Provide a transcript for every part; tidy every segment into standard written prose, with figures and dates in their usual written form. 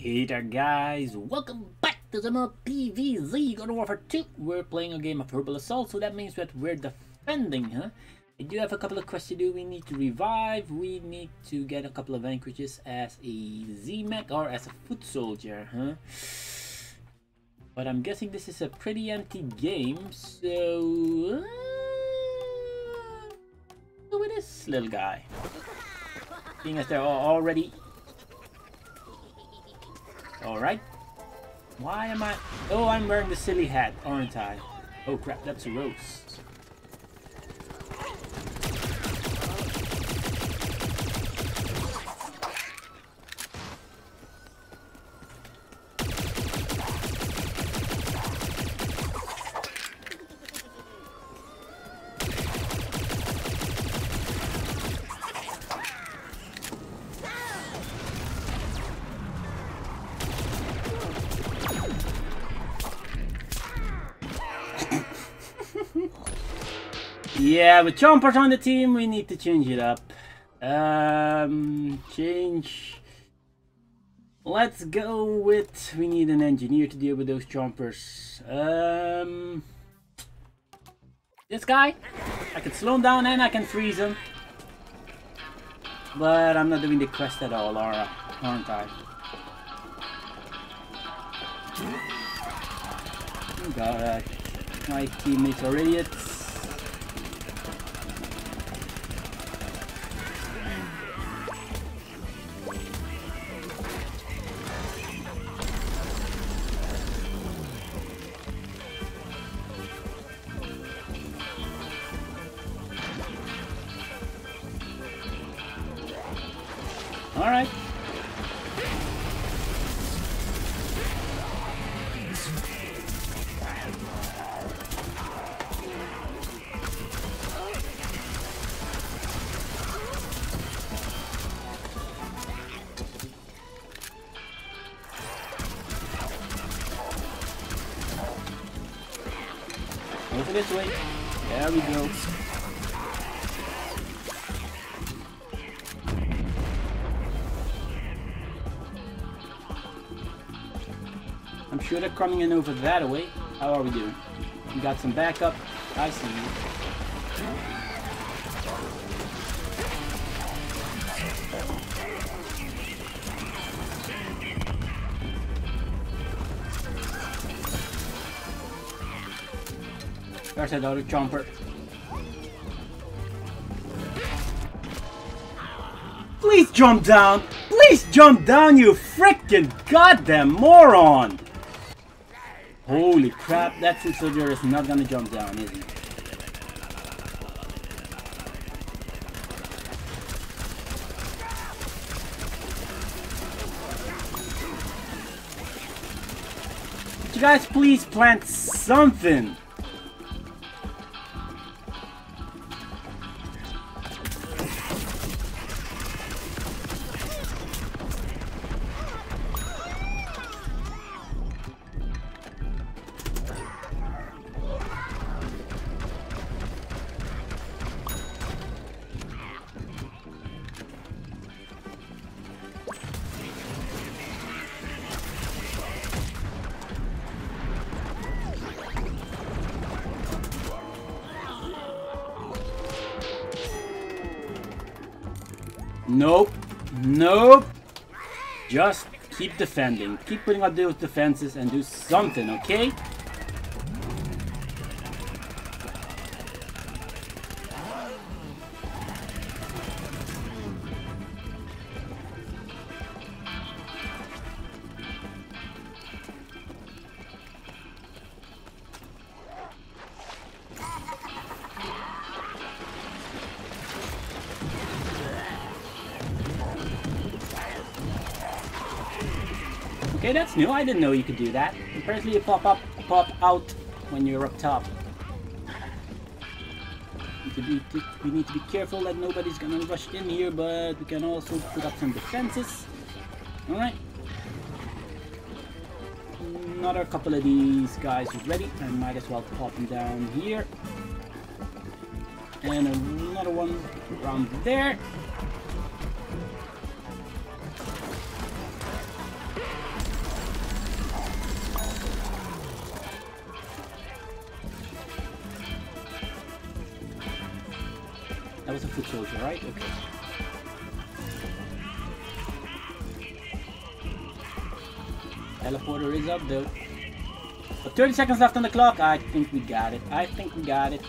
Hey there guys, welcome back to some more PVZ Garden Warfare 2. We're playing a game of Herbal Assault, so that means that we're defending, huh? We do have a couple of quests to do. We need to revive, we need to get a couple of vanquishes as a Z-Mech or as a foot soldier, huh? But I'm guessing this is a pretty empty game, so... go with this little guy. Seeing as they're already... Alright. Why am I... Oh, I'm wearing the silly hat, aren't I? Oh crap, that's a rose. Yeah, with Chompers on the team, we need to change it up. Change. Let's go with... we need an engineer to deal with those Chompers. This guy. I can slow him down and I can freeze him. But I'm not doing the quest at all, aren't I? Oh god, my teammates are idiots. All right. Over this way. There we go. I'm sure they're coming in over that way. How are we doing? We got some backup. I see you. There's that other Chomper. Please jump down! Please jump down, you frickin' goddamn moron! Holy crap, that foot soldier is not gonna jump down, is he? Could you guys please plant something? Nope. Nope. Just keep defending. Keep putting up those defenses and do something, okay? Okay, that's new. I didn't know you could do that. Apparently you pop out when you're up top. We need to be careful that nobody's gonna rush in here, but we can also put up some defenses. Alright. Another couple of these guys is ready. I might as well pop them down here. And another one around there. foot soldier, right? Okay. Teleporter is up though. But 30 seconds left on the clock. I think we got it. I think we got it.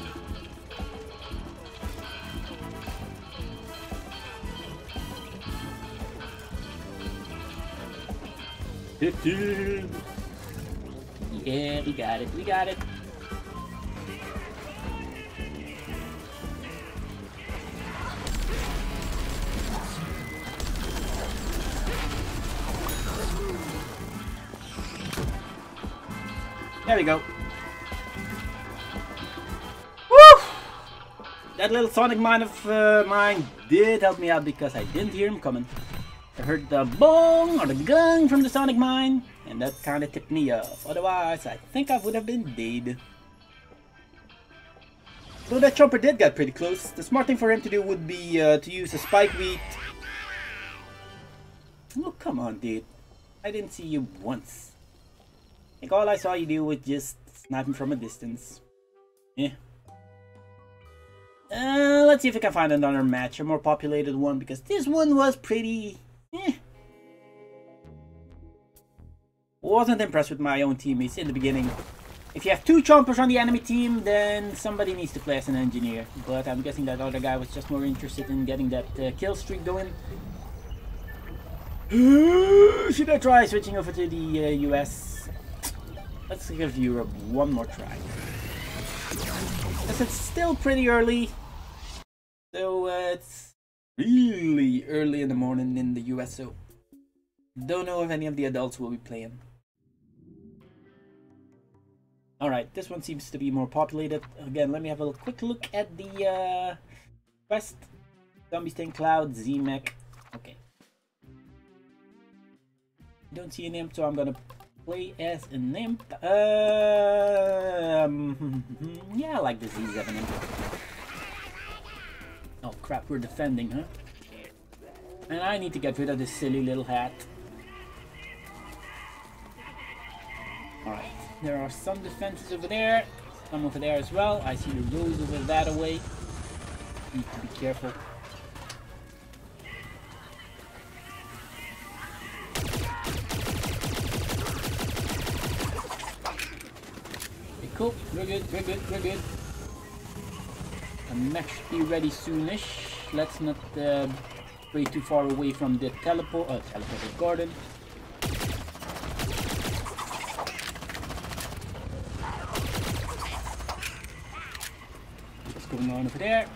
Yeah, we got it. We got it. There we go. Woo! That little sonic mine of mine did help me out because I didn't hear him coming. I heard the bong or the gung from the sonic mine, and that kind of tipped me off. Otherwise, I think I would have been dead. Though that chopper did get pretty close, the smart thing for him to do would be to use a spike weed. Oh, come on, dude. I didn't see you once. Like, all I saw you do was just snipe him from a distance. Yeah. Let's see if we can find another match, a more populated one, because this one was pretty... Wasn't impressed with my own teammates in the beginning. If you have two chompers on the enemy team, then somebody needs to play as an engineer. But I'm guessing that other guy was just more interested in getting that kill streak going. Should I try switching over to the US? Let's give Europe one more try. Because it's still pretty early. So it's really early in the morning in the US. So don't know if any of the adults will be playing. Alright, this one seems to be more populated. Again, let me have a quick look at the quest. Zombie Stain Cloud, Z-Mech. Okay. Don't see an imp, so I'm gonna play as an imp. Yeah, I like the Z7 imp. Oh crap, we're defending, huh? And I need to get rid of this silly little hat. Alright, there are some defenses over there. Some over there as well. I see the rose over that away. Need to be careful. Cool, we're good, we're good, we're good. The mech should be ready soonish. Let's not stray too far away from the teleported garden. What's going on over there?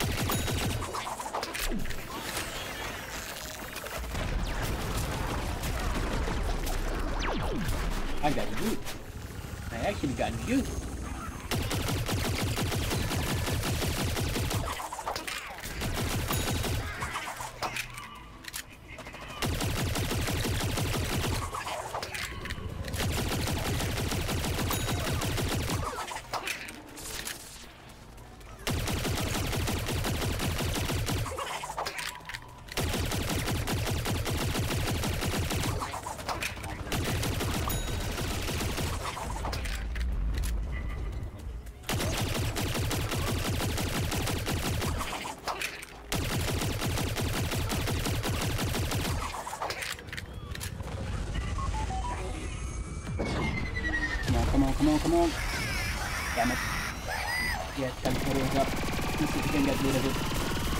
I got you. I actually got you. Come on. Damn it. Yeah, teleporter is up. Let's see if we can get rid of it.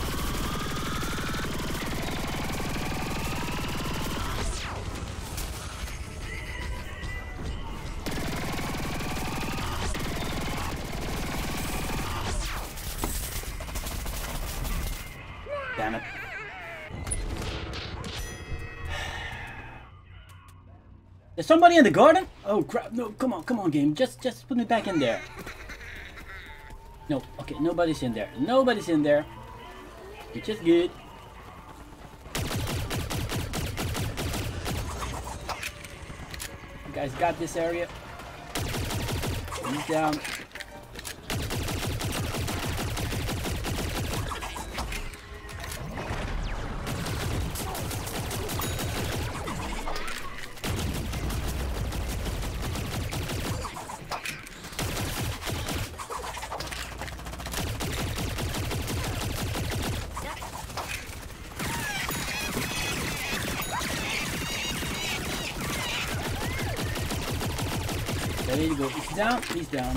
Damn it. There's somebody in the garden? Oh crap, no, come on game, just put me back in there. No, okay, nobody's in there. Nobody's in there. Which is good. You guys got this area. He's down. There you go. He's down. He's down.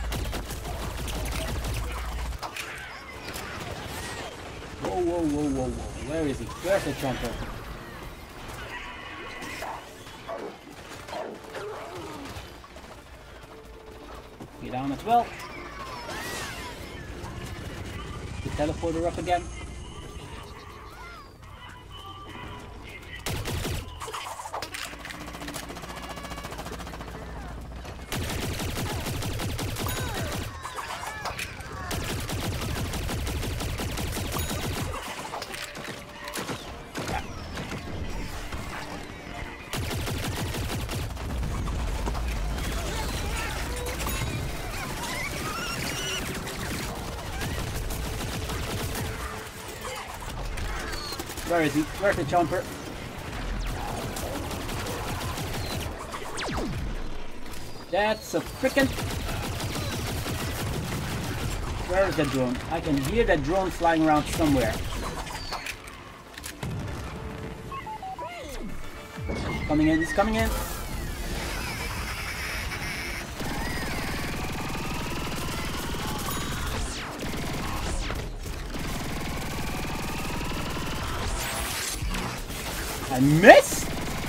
Whoa, whoa, whoa, whoa, whoa. Where is he? Where's the jumper? Get down as well. The teleporter up again. Where is he? Where's the jumper? That's a frickin'... Where is the drone? I can hear that drone flying around somewhere. Coming in, he's coming in. I missed?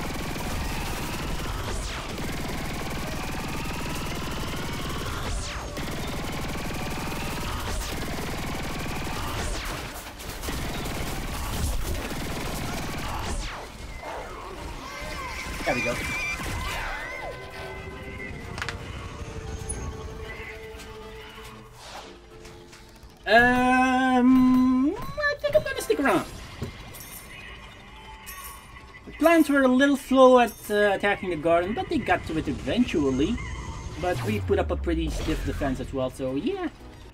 There we go. I think I'm gonna stick around. Plants were a little slow at attacking the garden, but they got to it eventually. But we put up a pretty stiff defense as well, so yeah.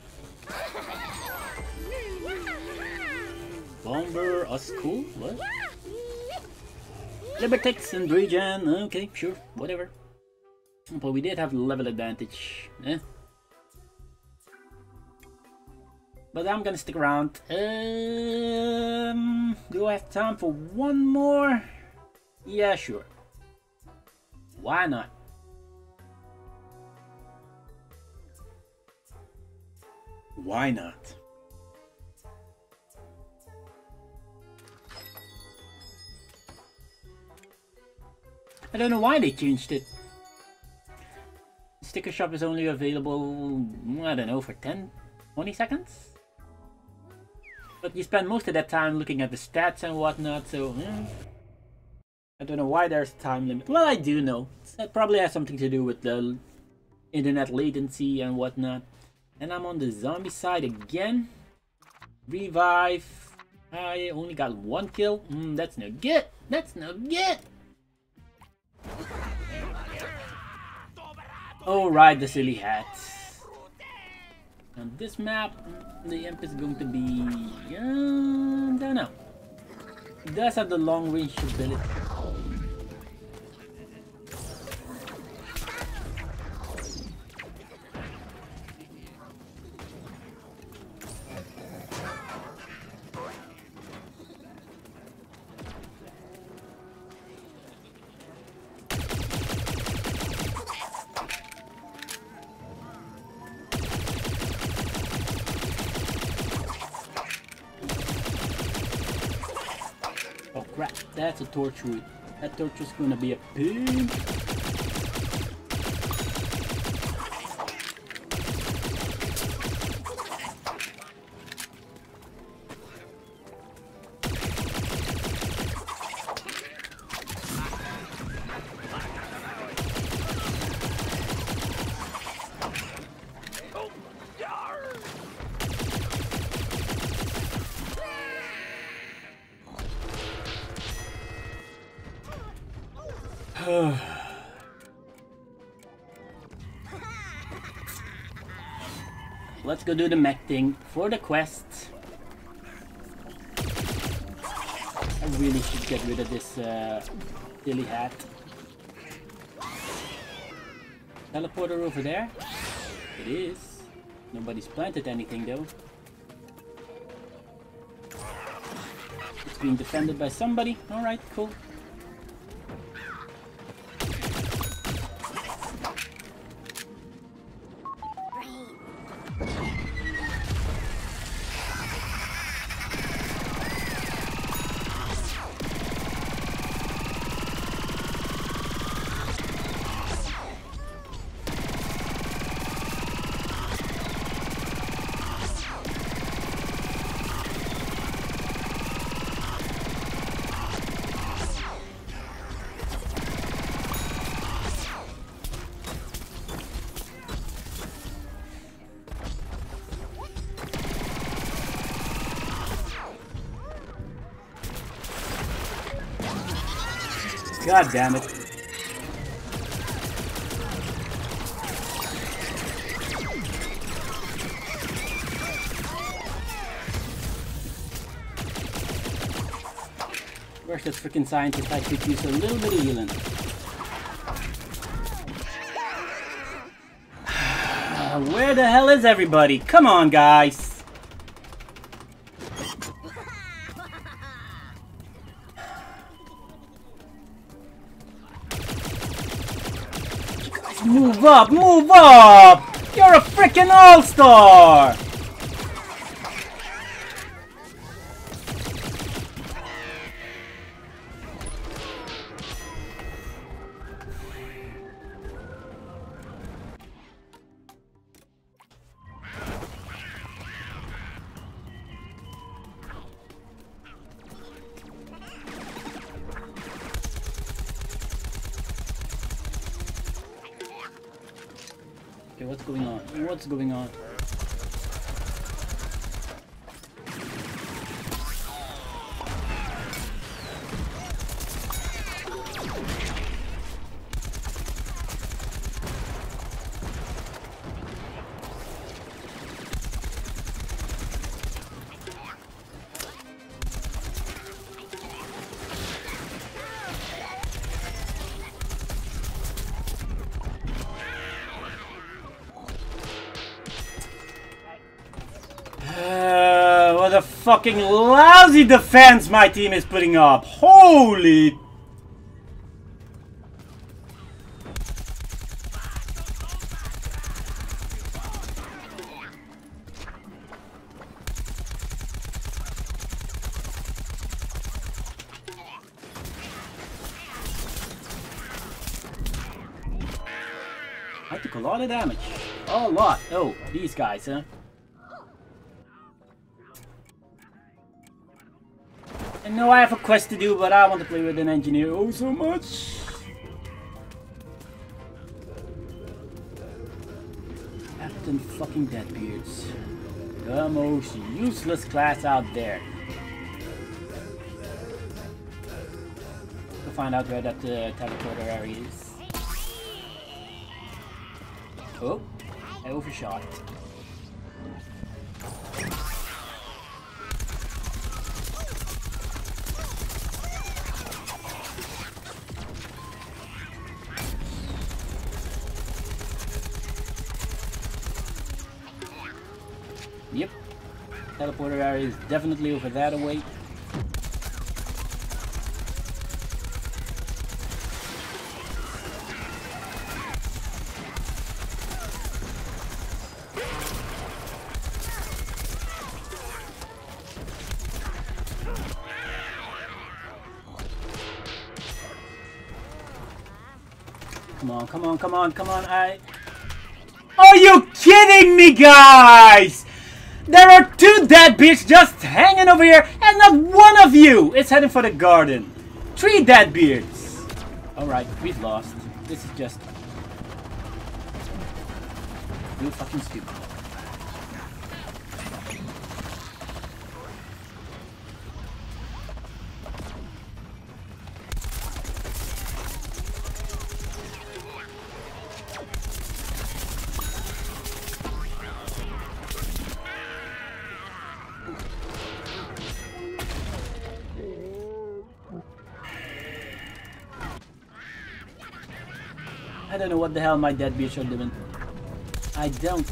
Bomber, us cool? What? Libertix and regen, okay, sure, whatever. But we did have level advantage, eh? But I'm gonna stick around. Do I have time for one more? Yeah, sure. Why not? Why not? I don't know why they changed it. Sticker shop is only available, I don't know, for 10-20 seconds? But you spend most of that time looking at the stats and whatnot, so... I don't know why there's a time limit. Well, I do know. That probably has something to do with the internet latency and whatnot. And I'm on the zombie side again. Revive. I only got one kill. That's no good. That's no good. Oh, right, the silly hat. On this map, the imp is going to be... I don't know. It does have the long range ability. Crap, that's a torch root. That torch is gonna be a pain. Let's go do the mech thing for the quest. I really should get rid of this silly hat. Teleporter over there? It is. Nobody's planted anything though. It's being defended by somebody. Alright, cool. God damn it. Where's that freaking scientist? I could use a little bit of healing. Where the hell is everybody? Come on, guys! Guys, move up! Move up! You're a freaking all-star! Okay, what's going on? What's going on? What a fucking lousy defense my team is putting up. Holy... I took a lot of damage. A lot. Oh, these guys, huh? I know I have a quest to do, but I want to play with an engineer oh so much. Captain fucking Deadbeards. The most useless class out there. We'll find out where that teleporter area is. Oh, I overshot. Yep, teleporter area is definitely over that away. Come on, come on, come on, come on, Are you kidding me, guys? There are two deadbeards just hanging over here, and not one of you is heading for the garden. 3 deadbeards. Alright, we've lost. This is just... real fucking stupid. I don't know what the hell my deadbeards are doing. I don't.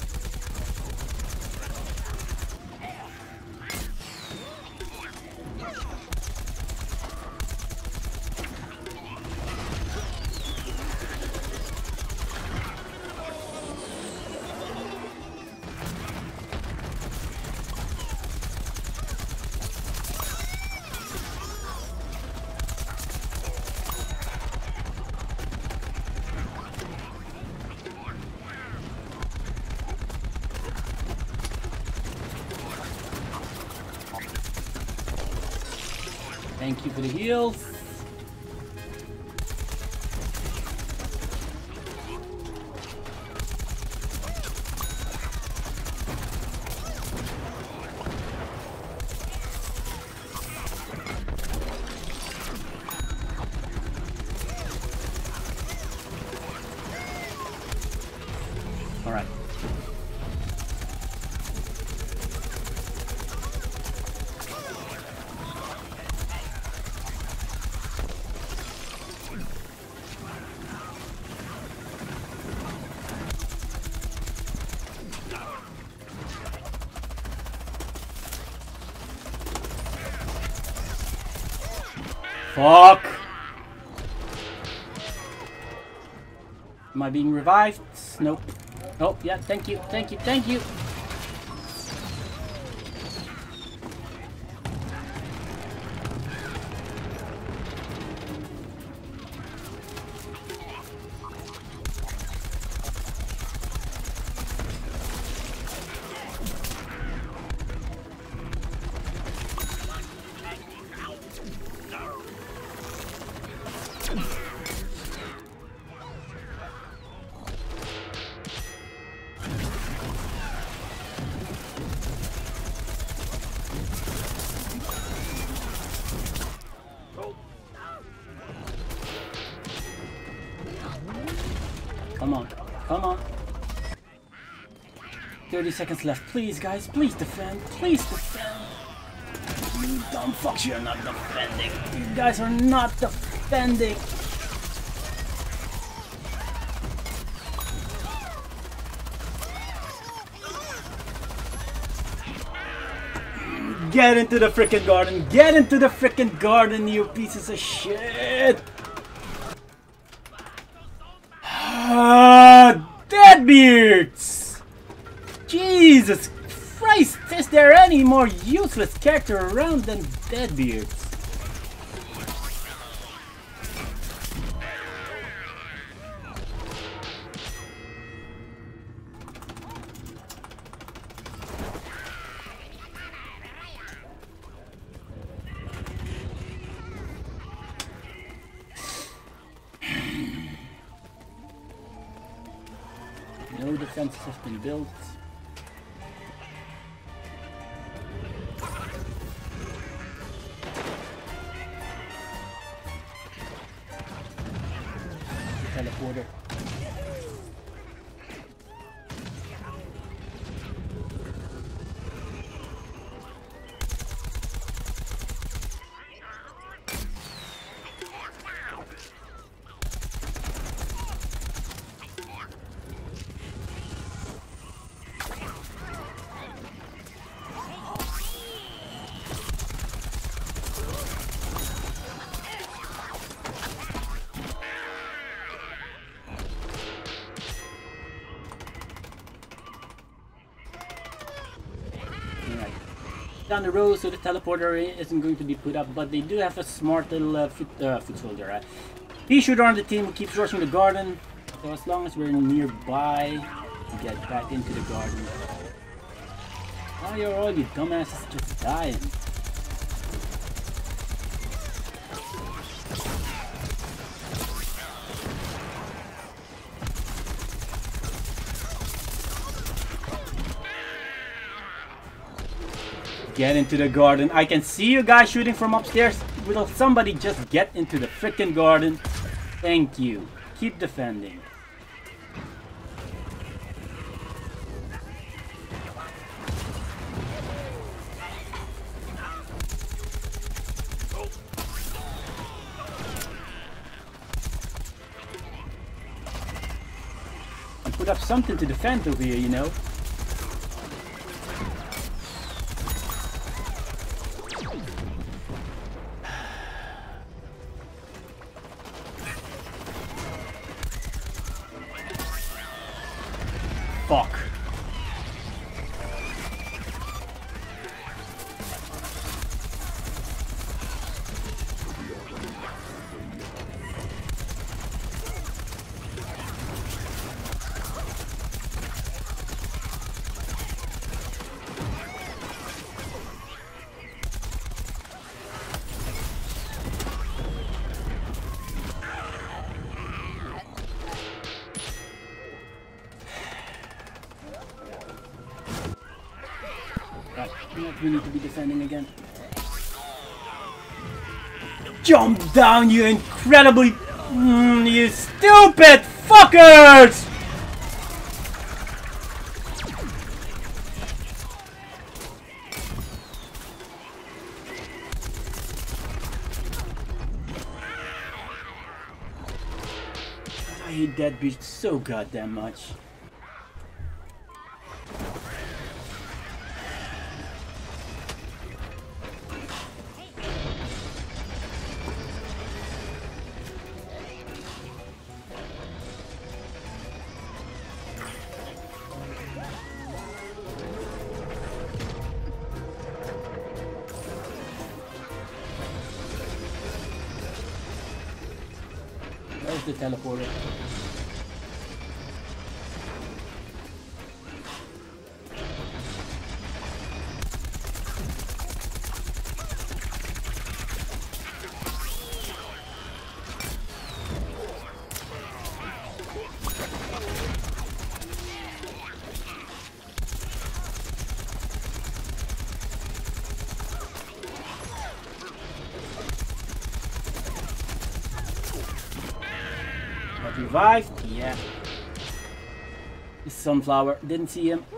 Thank you for the heals. Alright. Fuck! Am I being revived? Nope. Oh, yeah, thank you, thank you, thank you! Come on, come on. 30 seconds left. Please, guys, please defend. Please defend. You dumb fucks, you're not defending. You guys are not defending. Get into the frickin' garden. Get into the frickin' garden, you pieces of shit. Deadbeards! Jesus Christ, is there any more useless character around than Deadbeards? No defenses have been built. Teleporter. Down the road, so the teleporter isn't going to be put up, but they do have a smart little foot soldier. Pea shooter on the team who keeps rushing the garden, so as long as we're nearby, we get back into the garden. Why are all you dumbasses just dying? Get into the garden. I can see you guys shooting from upstairs. Will somebody just get into the frickin' garden? Thank you. Keep defending. And put up something to defend over here, you know. Fuck. We need to be defending again. Jump down, you incredibly... you stupid fuckers! I hate Deadbeards so goddamn much. Where's the teleporter? Revived? Yeah. The sunflower. Didn't see him.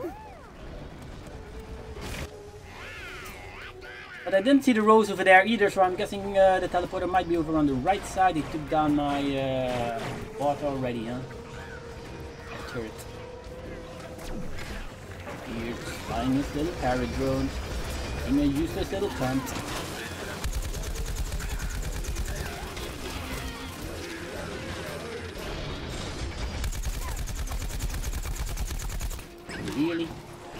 But I didn't see the rose over there either, so I'm guessing the teleporter might be over on the right side. He took down my bot already, huh? Turret. Here, flying his little parrot drone. In a useless little cunt. Really?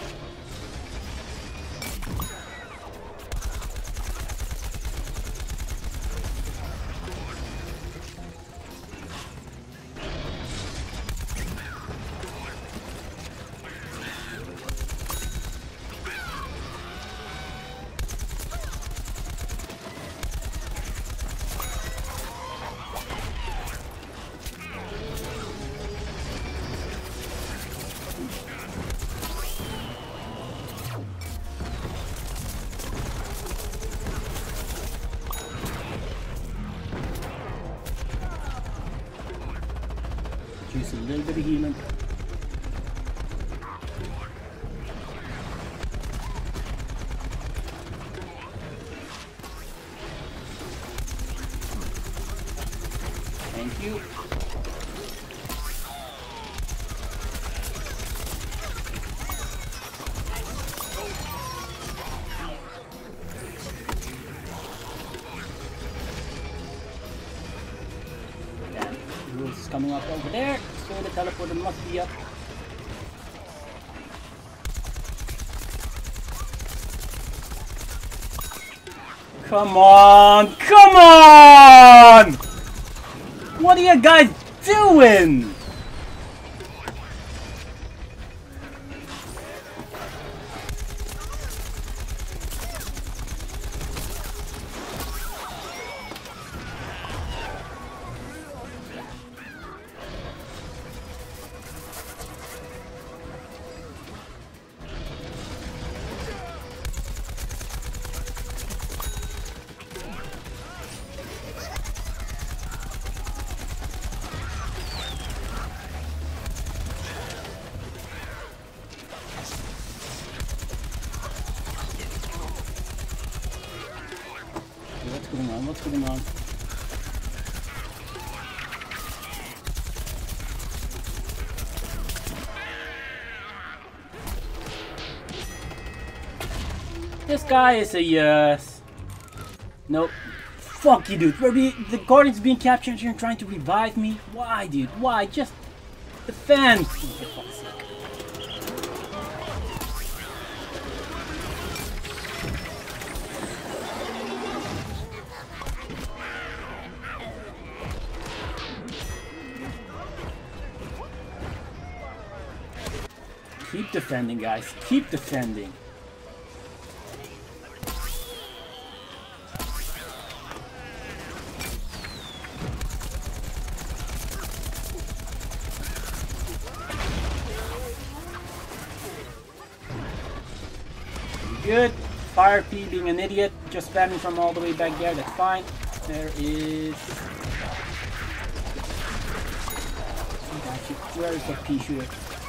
Use a little bit of healing. Thank you. Is coming up over there, so the teleporter must be up. Come on! Come on! What are you guys doing? What's going on? What's going on? This guy is a yes. Nope. Fuck you, dude. The Guardian's being captured and you're trying to revive me? Why, dude? Why? Just defend. For fuck's sake. Keep defending, guys. Keep defending. Good. Fire P being an idiot, just spamming from all the way back there, that's fine. There is... Where is the P shooter?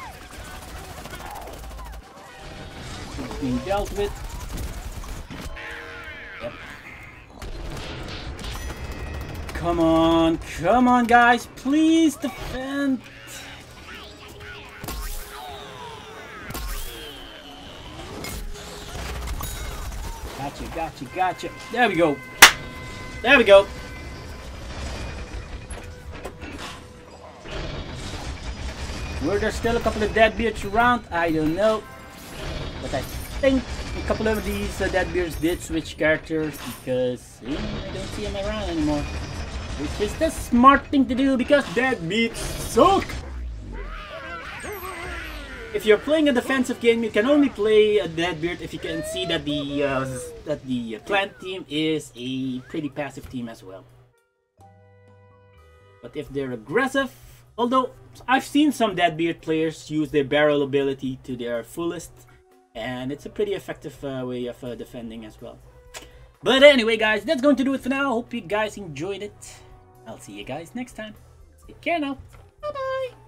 It's being dealt with. Yep. come on, guys, please defend. Gotcha. There we go. Were there still a couple of deadbeards around? I don't know. But I think a couple of these deadbeards did switch characters because I don't see them around anymore. Which is the smart thing to do because deadbeards suck! If you're playing a defensive game, you can only play a deadbeard if you can see that the plant team is a pretty passive team as well. But if they're aggressive, although I've seen some deadbeard players use their barrel ability to their fullest, and it's a pretty effective way of defending as well. But anyway, guys, that's going to do it for now. Hope you guys enjoyed it. I'll see you guys next time. Take care now. Bye bye.